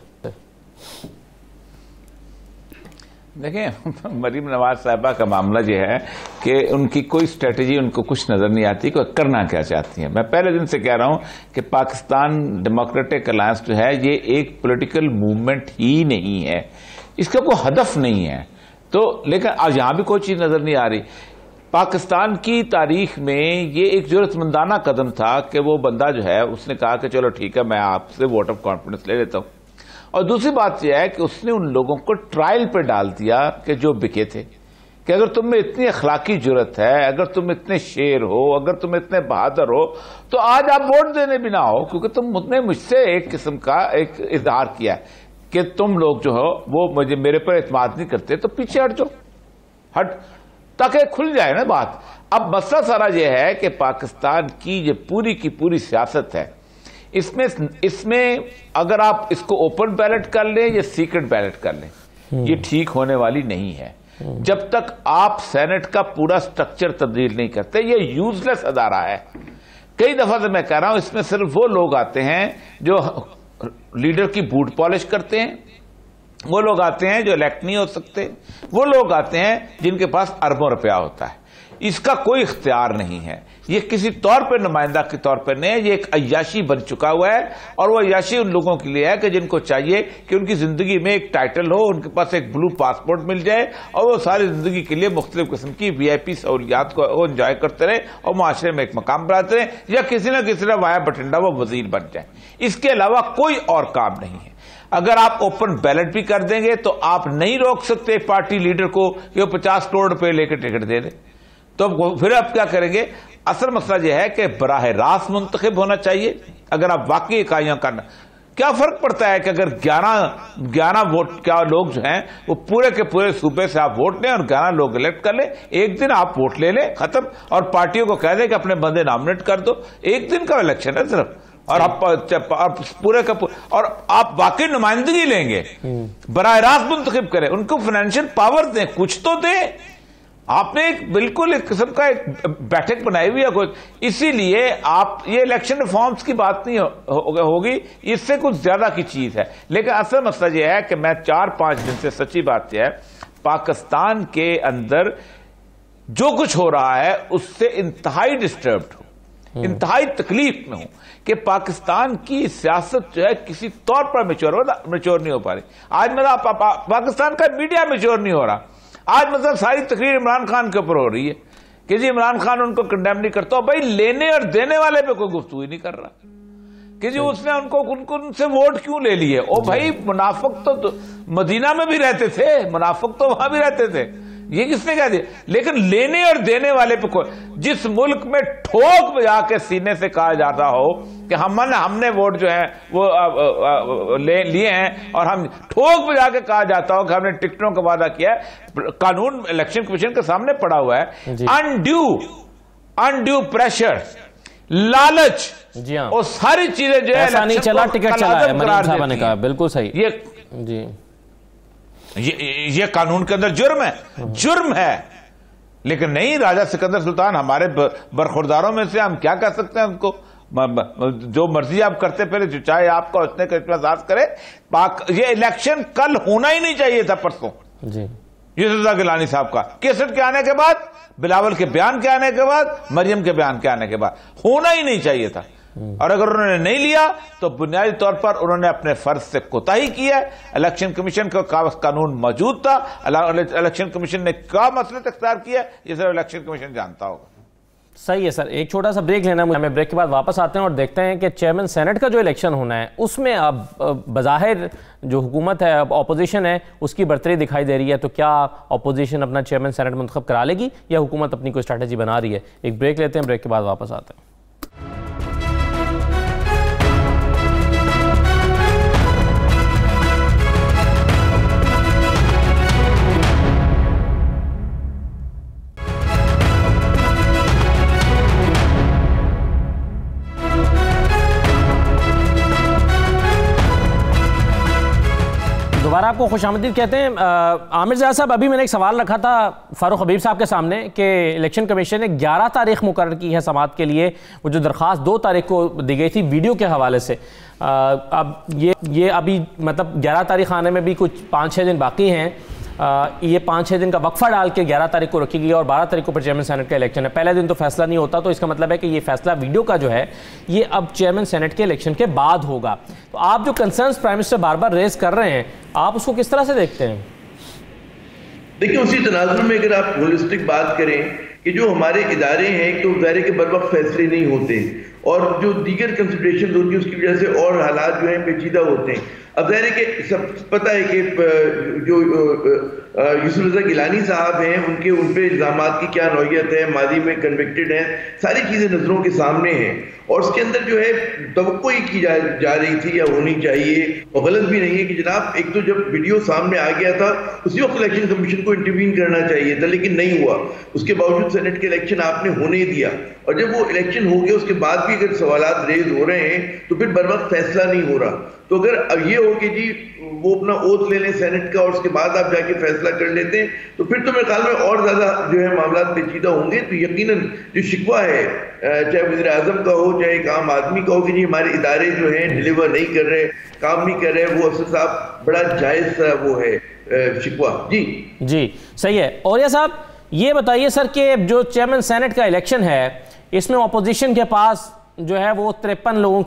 देखिए, मरीम नवाज साहिबा का मामला जो है कि उनकी कोई स्ट्रेटजी उनको कुछ नजर नहीं आती कि करना क्या चाहती हैं। मैं पहले दिन से कह रहा हूं कि पाकिस्तान डेमोक्रेटिक अलायंस जो है ये एक पॉलिटिकल मूवमेंट ही नहीं है, इसका कोई हदफ नहीं है। तो लेकिन आज यहां भी कोई चीज नजर नहीं आ रही। पाकिस्तान की तारीख में ये एक जरूरतमंदाना कदम था कि वो बंदा जो है उसने कहा कि चलो ठीक है, मैं आपसे वोट ऑफ कॉन्फिडेंस ले लेता हूं। और दूसरी बात यह है कि उसने उन लोगों को ट्रायल पे डाल दिया कि जो बिके थे, कि अगर तुम में इतनी अखलाकी जरूरत है, अगर तुम इतने शेर हो, अगर तुम इतने बहादुर हो, तो आज आप वोट देने भी ना हो, क्योंकि तुमने मुझसे एक किस्म का एक इजहार किया है कि तुम लोग जो हो वो मुझे मेरे पर एतमाद नहीं करते, तो पीछे हट जाओ, हट, ताकि खुल जाए ना बात। अब मसला सारा यह है कि पाकिस्तान की ये पूरी की पूरी सियासत है, इसमें अगर आप इसको ओपन बैलेट कर लें या सीक्रेट बैलेट कर लें, ये ठीक होने वाली नहीं है। जब तक आप सेनेट का पूरा स्ट्रक्चर तब्दील नहीं करते, ये यूजलेस अदारा है। कई दफा से मैं कह रहा हूं, इसमें सिर्फ वो लोग आते हैं जो लीडर की बूट पॉलिश करते हैं, वो लोग आते हैं जो इलेक्ट नहीं हो सकते, वो लोग आते हैं जिनके पास अरबों रुपया होता है। इसका कोई इख्तियार नहीं है, ये किसी तौर पर नुमाइंदा के तौर पर नहीं है, ये एक अय्याशी बन चुका हुआ है। और वो अय्याशी उन लोगों के लिए है कि जिनको चाहिए कि उनकी जिंदगी में एक टाइटल हो, उनके पास एक ब्लू पासपोर्ट मिल जाए और वो सारी जिंदगी के लिए मुख्तलिफ किस्म की VIP सहूलियात को एंजॉय करते रहे और माशरे में एक मकाम बनाते रहे, या किसी न किसी तरह वाया बठिंडा वो वजीर बन जाए। इसके अलावा कोई और काम नहीं है। अगर आप ओपन बैलेट भी कर देंगे तो आप नहीं रोक सकते पार्टी लीडर को कि वो 50 करोड़ रुपए लेकर टिकट दे दे, तो फिर आप क्या करेंगे? असल मसला यह है कि बराह रास्त मुंतखब होना चाहिए। अगर आप वाकई इकाइयां करना, क्या फर्क पड़ता है कि अगर 11 वोट क्या लोग जो हैं वो पूरे के पूरे सूबे से आप वोट लें और 11 लोग इलेक्ट कर लें, एक दिन आप वोट ले लें, खत्म, और पार्टियों को कह दें कि अपने बंदे नॉमिनेट कर दो। एक दिन का इलेक्शन है सिर्फ, और आप पूरे का और आप वाकई नुमाइंदगी लेंगे, बराह रास्त मुंतखब करें, उनको फाइनेंशियल पावर दें, कुछ तो दें। आपने एक बिल्कुल एक किस्म का एक बैठक बनाई हुई है कुछ, इसीलिए आप ये इलेक्शन रिफॉर्म्स की बात नहीं होगी, इससे कुछ ज्यादा की चीज है। लेकिन असल मसला यह है कि मैं 4-5 दिन से, सच्ची बात यह है, पाकिस्तान के अंदर जो कुछ हो रहा है उससे इंतहाई डिस्टर्ब्ड हूं, इंतहाई तकलीफ में हूं कि पाकिस्तान की सियासत जो है किसी तौर पर मैच्योर नहीं हो पा रही। आज मतलब पाकिस्तान का मीडिया मैच्योर नहीं हो रहा। आज मतलब सारी तकरीर इमरान खान के ऊपर हो रही है कि जी इमरान खान उनको कंडेम नहीं करता, भाई लेने और देने वाले पे कोई गुफ्तगू ही नहीं कर रहा कि जी उसने उनसे वोट क्यों ले लिए। ओ भाई, मुनाफिक तो मदीना में भी रहते थे, मुनाफिक तो वहां भी रहते थे, ये किसने कह दिया? लेकिन लेने और देने वाले पे कोई, जिस मुल्क में ठोक बजा के सीने से कहा जाता हो कि हमने वोट जो है वो लिए हैं, और हम ठोक बजा के कहा जाता हो कि हमने टिकटों का वादा किया है, कानून इलेक्शन कमीशन के सामने पड़ा हुआ है, अनड्यू प्रेशर। लालच, जी हाँ, और सारी चीजें जो है ऐसा नहीं चला, टिकट चला है, मरीम साहबा ने कहा, बिल्कुल सही। ये कानून के अंदर जुर्म है, जुर्म है। लेकिन नहीं, राजा सिकंदर सुल्तान हमारे बरखुरदारों में से, हम क्या कर सकते हैं उनको, जो मर्जी आप करते फिर, चाहे आपका उतने का एहसास करे। ये इलेक्शन कल होना ही नहीं चाहिए था, परसों जी, यूसुफ रज़ा गिलानी साहब का केसट के आने के बाद, बिलावल के बयान के आने के बाद, मरियम के बयान के आने के बाद होना ही नहीं चाहिए था। और अगर उन्होंने नहीं लिया तो बुनियादी तौर पर उन्होंने अपने फर्ज से कोताही की है। इलेक्शन कमीशन का कानून मौजूद था, इलेक्शन कमीशन ने क्या मसले इख्तियार किया ये सिर्फ इलेक्शन कमीशन जानता होगा। सही है सर, एक छोटा सा ब्रेक लेना है, हमें ब्रेक के बाद वापस आते हैं और देखते हैं कि चेयरमैन सेनेट का जो इलेक्शन होना है उसमें अब बज़ाहिर जो हुकूमत है, अब ऑपोजिशन है, उसकी बढ़तरी दिखाई दे रही है। तो क्या ऑपोजिशन अपना चेयरमैन सेनेट मुंतखब करा लेगी या हुकूमत अपनी कोई स्ट्रैटेजी बना रही है? एक ब्रेक लेते हैं, ब्रेक के बाद वापस आते हैं। दोबारा आपको खुशामदीद कहते हैं। आमिर ज़िया साहब, अभी मैंने एक सवाल रखा था फ़ारूक हबीब साहब के सामने कि इलेक्शन कमीशन ने 11 तारीख मुकर्रर की है समाअत के लिए, वो जो दरख्वास्त 2 तारीख को दी गई थी वीडियो के हवाले से। अब ये अभी मतलब 11 तारीख आने में भी कुछ 5-6 दिन बाकी हैं। ये 5-6 दिन का वक्फा डाल के 11 तारीख को रखी गई और 12 तारीख को फिर चेयरमैन सेनेट का इलेक्शन है। पहले दिन तो फैसला नहीं होता, तो इसका मतलब है कि ये फैसला वीडियो का जो है ये अब चेयरमैन सेनेट के इलेक्शन के बाद होगा। तो आप जो कंसर्न्स प्राइम मिनिस्टर बार बार रेज कर रहे हैं, आप उसको किस तरह से देखते हैं? देखिए, उसी तनाजुर में अगर आप होलिस्टिक बात करें कि जो हमारे इदारे हैं, तो दायरे के बर वक्त फैसले नहीं होते और जो दीगर कंसिडरेशन होती है उसकी वजह से और हालात जो हैं पेचीदा होते हैं। अब ज़ाहिर है कि सब पता है कि जो यूसुफ रज़ा गिलानी साहब हैं उनके उन पे इल्ज़ामात की क्या नौयत है, मादी में कन्विक्टेड हैं, सारी चीज़ें नज़रों के सामने हैं और उसके अंदर जो है तवक्को ही की जा रही थी या होनी चाहिए और गलत भी नहीं है कि जनाब एक तो जब वीडियो सामने आ गया था उसी वक्त इलेक्शन कमीशन को इंटरवीन करना चाहिए था, लेकिन नहीं हुआ। उसके बावजूद सेनेट के इलेक्शन आपने होने दिया और जब वो इलेक्शन हो गया उसके बाद भी अगर सवालात रेज हो रहे हैं तो फिर बर वक्त फैसला नहीं हो रहा। तो अगर अब ये हो कि जी वो अपना ओथ ले लें सेनेट का और उसके बाद आप जाके फैसला कर लेते हैं तो फिर तो मेरे ख्याल में और ज्यादा जो है मामला पेचीदा होंगे। तो यकीनन जो शिकवा है चाहे वज़ीर आज़म का हो चाहे एक आम आदमी का हो कि जी हमारे इदारे जो हैं डिलीवर नहीं कर रहे, काम नहीं कर रहे, वो अफसर साहब बड़ा जायज वो है शिकवा। जी सही है। और ये साहब ये बताइए सर कि जो चेयरमैन सेनेट का इलेक्शन है इसमें अपोजिशन के पास जो है वो 53 लोगों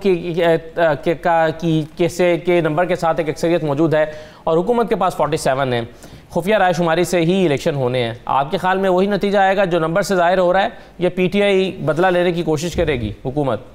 के नंबर के साथ एक अक्सरियत मौजूद है और हुकूमत के पास 47 है। खुफिया राय शुमारी से ही इलेक्शन होने हैं। आपके ख्याल में वही नतीजा आएगा जो नंबर से जाहिर हो रहा है या पीटीआई बदला लेने की कोशिश करेगी हुकूमत?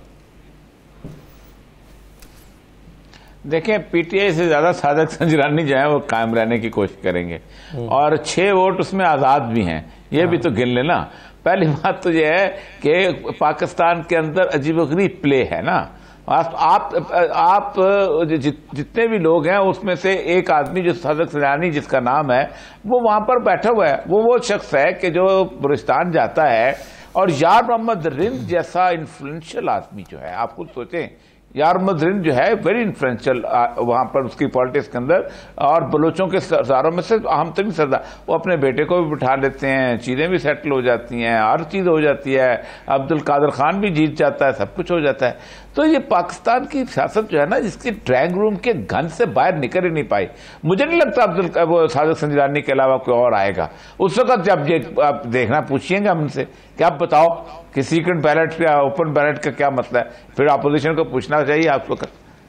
देखिए, पीटीआई से ज्यादा सादक संजरानी जो है वो कायम रहने की कोशिश करेंगे और 6 वोट उसमें आजाद भी हैं, ये भी तो गिन लेना। पहली बात तो यह है कि पाकिस्तान के अंदर अजीबोगरीब प्ले है ना। आप जितने भी लोग हैं उसमें से एक आदमी जो सादक संजरानी जिसका नाम है वो वहां पर बैठा हुआ है, वो शख्स है कि जो बलूचिस्तान जाता है और यार मोहम्मद रिंद जैसा इन्फ्लुएंशियल आदमी जो है, आप खुद सोचें, यार मोहम्मद रिंद जो है वेरी इन्फ्लुएंशियल वहां पर उसकी पॉलिटिक्स के अंदर और बलोचों के सरदारों में से अहम तरीन सरदार, वो अपने बेटे को भी बिठा लेते हैं, चीजें भी सेटल हो जाती हैं, हर चीज हो जाती है, अब्दुल कादिर खान भी जीत जाता है, सब कुछ हो जाता है। तो ये पाकिस्तान की सियासत जो है ना, जिसकी ड्राइंग रूम के घन से बाहर निकल ही नहीं पाई। मुझे नहीं लगता वो सादक संजरानी के अलावा कोई और आएगा उस वक्त। जब ये आप देखना पूछिएगा हमसे कि आप बताओ कि सीक्रेट बैलेट या ओपन बैलेट का क्या मसला है, फिर अपोजिशन को पूछना चाहिए आप वक्त।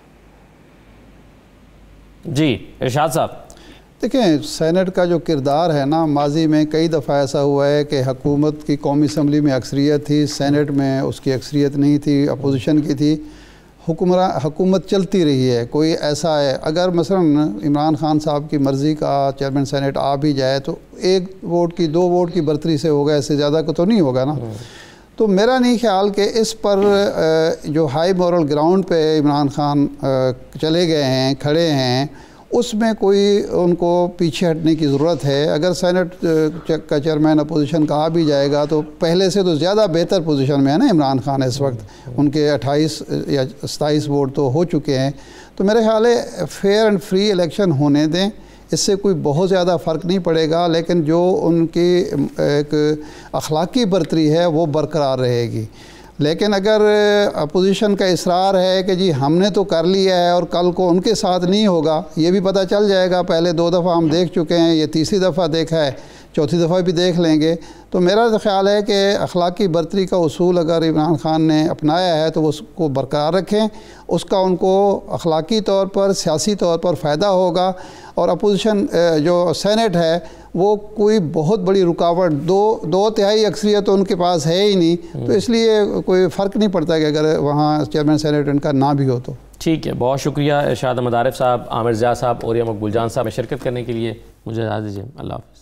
जी इरशाद साहब, देखें, सेनेट का जो किरदार है ना, माजी में कई दफ़ा ऐसा हुआ है कि हुकूमत की कौमी असम्बली में अक्सरियत थी, सेनेट में उसकी अक्सरियत नहीं थी, अपोजिशन की थी, हुकूमत चलती रही है। कोई ऐसा है अगर मसलन इमरान खान साहब की मर्ज़ी का चेयरमैन सेनेट आ भी जाए तो 1 वोट की 2 वोट की बढ़तरी से होगा, इससे ज़्यादा को तो नहीं होगा ना। तो मेरा नहीं ख्याल कि इस पर जो हाई मॉरल ग्राउंड पे इमरान खान चले गए हैं, खड़े हैं, उसमें कोई उनको पीछे हटने की ज़रूरत है। अगर सेनेट का चेयरमैन अपोजिशन कहा भी जाएगा तो पहले से तो ज़्यादा बेहतर पोजीशन में है ना इमरान खान इस वक्त, उनके 28 या 27 वोट तो हो चुके हैं। तो मेरे ख्याल है फेयर एंड फ्री इलेक्शन होने दें, इससे कोई बहुत ज़्यादा फ़र्क नहीं पड़ेगा, लेकिन जो उनकी एक अखलाकी बरतरी है वो बरकरार रहेगी। लेकिन अगर अपोजिशन का इसरार है कि जी हमने तो कर लिया है और कल को उनके साथ नहीं होगा, ये भी पता चल जाएगा। पहले 2 दफ़ा हम देख चुके हैं, ये तीसरी दफ़ा देखा है, चौथी दफ़ा भी देख लेंगे। तो मेरा तो ख्याल है कि अखलाकी बरतरी का उसूल अगर इमरान खान ने अपनाया है तो वो उसको बरकरार रखें, उसका उनको अखलाकी तौर पर, सियासी तौर पर फ़ायदा होगा। और अपोजिशन जो सेनेट है वो कोई बहुत बड़ी रुकावट, 2/3 अक्सरियत तो उनके पास है ही नहीं, तो इसलिए कोई फ़र्क नहीं पड़ता कि अगर वहाँ चेयरमैन सेनेट उनका ना भी हो तो। ठीक है, बहुत शुक्रिया इरशाद अहमद आरिफ साहब, आमिर ज़िया साहब और या मकबूल जान साहब में शिरकत करने के लिए। मुझे इजाज़त दीजिए, अल्लाह हाफ़िज़।